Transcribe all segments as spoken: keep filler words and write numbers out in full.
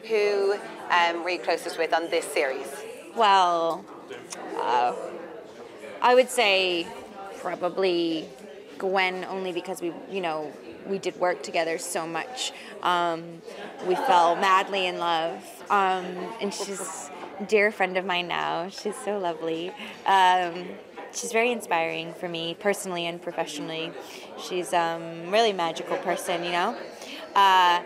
Who um, were you closest with on this series? Well, uh, I would say probably Gwen, only because we, you know, we did work together so much. Um, we fell madly in love, um, and she's a dear friend of mine now. She's so lovely. Um, she's very inspiring for me, personally and professionally. She's um, a really magical person, you know? Uh,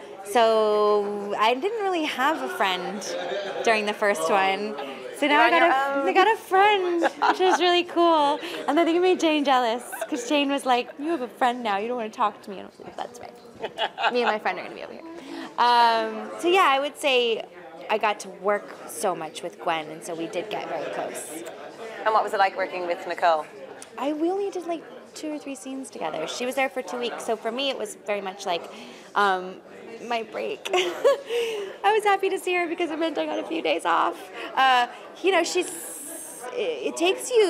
so I didn't really have a friend during the first one. So now I got, a, I got a friend, which is really cool. And I think it made Jane jealous, because Jane was like, you have a friend now, you don't want to talk to me. And I was like, that's right. Me and my friend are going to be over here. Um, so yeah, I would say I got to work so much with Gwen, and so we did get very close. And what was it like working with Nicole? I we only did like two or three scenes together. She was there for two weeks, so for me it was very much like um, my break. I was happy to see her because it meant I got a few days off. Uh, you know, she's, it takes you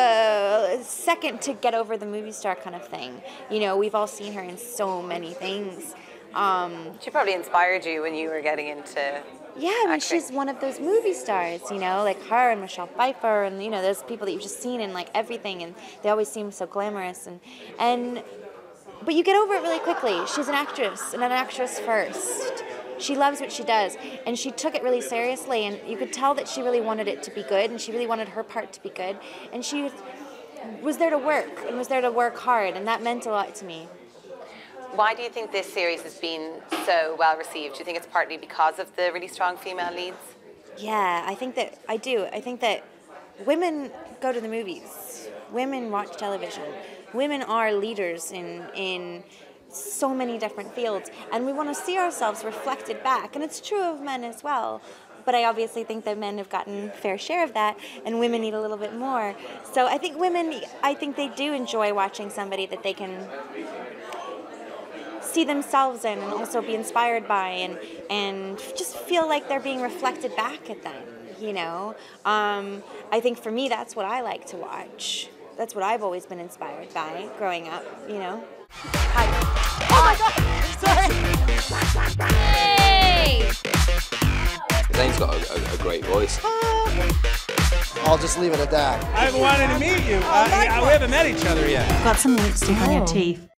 a second to get over the movie star kind of thing. You know, we've all seen her in so many things. Um, she probably inspired you when you were getting into Yeah, I mean, acting. She's one of those movie stars, you know, like her and Michelle Pfeiffer, and, you know, those people that you've just seen in, like, everything, and they always seem so glamorous, and, and, but you get over it really quickly. She's an actress, and an actress first. She loves what she does, and she took it really seriously, and you could tell that she really wanted it to be good, and she really wanted her part to be good, and she was there to work, and was there to work hard, and that meant a lot to me. Why do you think this series has been so well received? Do you think it's partly because of the really strong female leads? Yeah, I think that, I do. I think that women go to the movies. Women watch television. Women are leaders in, in so many different fields, and we want to see ourselves reflected back, and it's true of men as well. But I obviously think that men have gotten a fair share of that, and women need a little bit more. So I think women, I think they do enjoy watching somebody that they can see themselves in and also be inspired by, and and just feel like they're being reflected back at them, you know? Um, I think for me, that's what I like to watch. That's what I've always been inspired by growing up, you know? Hi. Oh my God! Sorry! Hey! Zane's got a, a, a great voice. I'll just leave it at that. I've wanted to meet you. Uh, yeah, we haven't met each other yet. Got some lipstick on your teeth.